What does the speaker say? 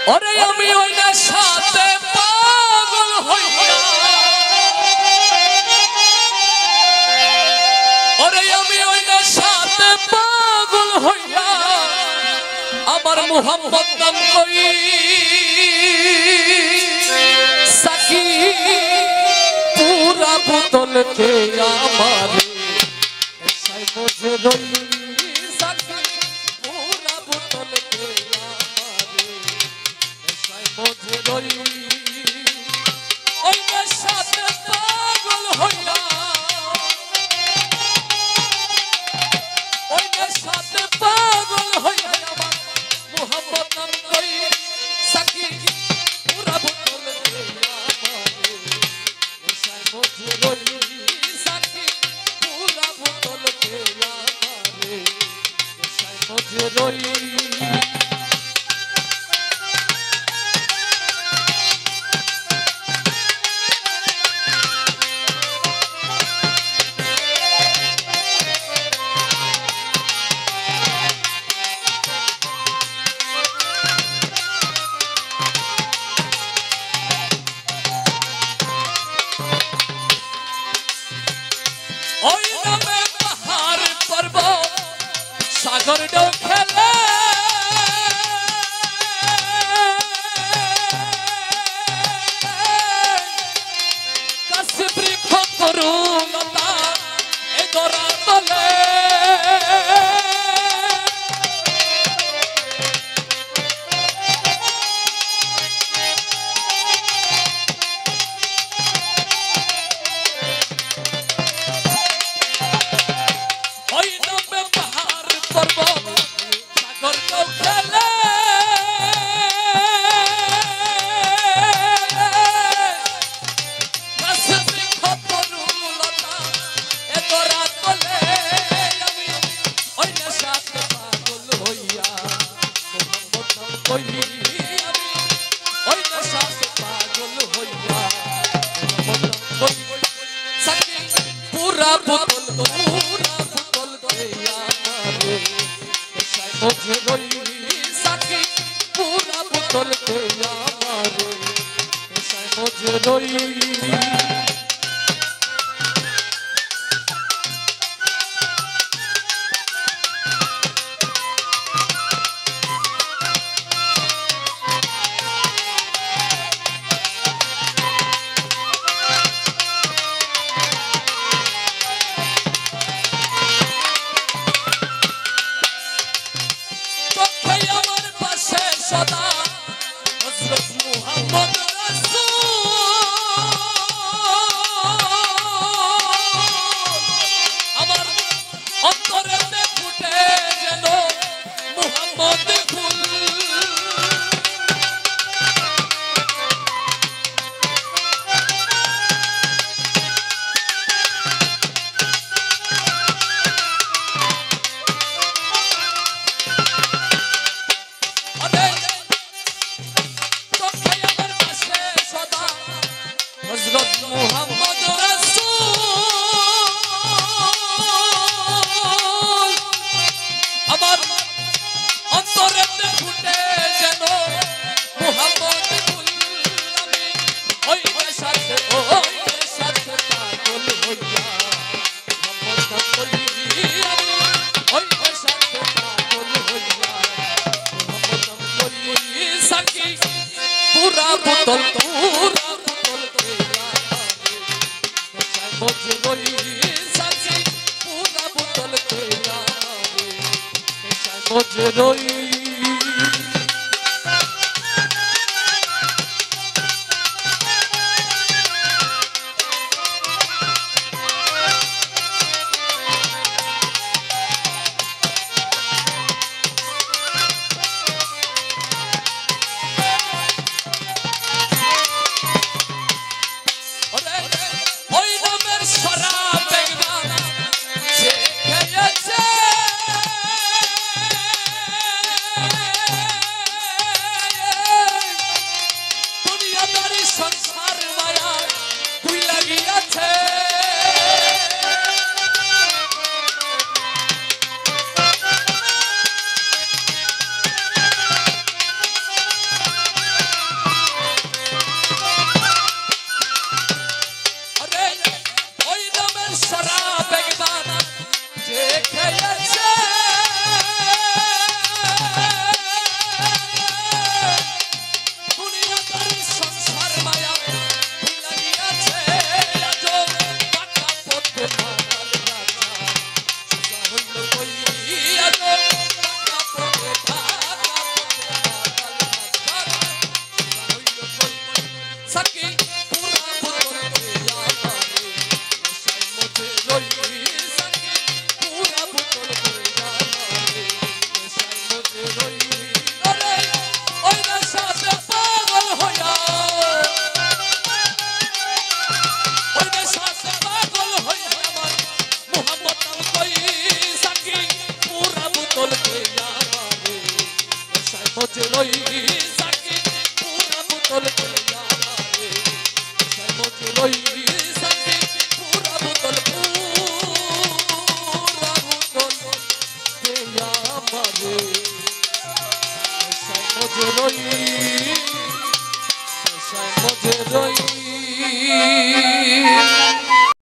ওরে আমি ওই নেশাতে পাগল হইয়া ওরে আমি ওই নেশাতে পাগল হইয়া আমার মুহাম্মদ নাম কই সাকি পুরা বোতল কে আমার সাই মুঝে রই সাকি পুরা বোতল কে আমার সাই মুঝে রই ওই নেশাতে পাগল হইয়া ওই নেশাতে পাগল হইয়া আমার মুহাম্মদ নাম কই সাকি পুরা বোতল কে আমার সাই মুঝে রই সাকি পুরা বোতল কে আমার সাই মুঝে রই ওই নামে পাহাড় পর্বত সাগর ঢেউ খেলে গাছ বৃক্ষ তরুলতা এ ধরা তলে ওই নামে পাহাড় পর্বত সাগর ঢেউ খেলে গাছ বৃক্ষ তরুলতা এ ধরা তলে আমি ওই নেশাতে পাগল হইয়া মুহাম্মদ নাম কই আমি ওই নেশাতে পাগল হইয়া মুহাম্মদ নাম কই সাকি পুরা বোতল কে আমারে সাই মুঝে রই সাকি পুরা বোতল কে আমারে সাই মুঝে রই চোখে আমার পাশে সদা হযরত মুহাম্মদ রাসূল আমার অন্তরেতে ফুটে যেন মুহাম্মদ ফুল চোখে আমার পাশে সদা হযরত মুহাম্মদ রাসূল আমার অন্তরেতে ফুটে যেন মুহাম্মদ ফুল আমি ওই নেশাতে পাগল হইয়া মুহাম্মদ নাম কই আমি ওই নেশাতে পাগল হইয়া মুহাম্মদ নাম কই সাকি পুরা বোতল কে আমারে সাই মুঝে রই সাকি পুরা বোতল কে আমারে সাই মুঝে রই ওই নামের শরাব বেঈমান সে খেয়েছে বোতল খেয়া মারে সাই মজরই সাকি পুরা বোতল খেয়া মারে সাই মজরই সাকি পুরা বোতল খেয়া মারে সাই মজরই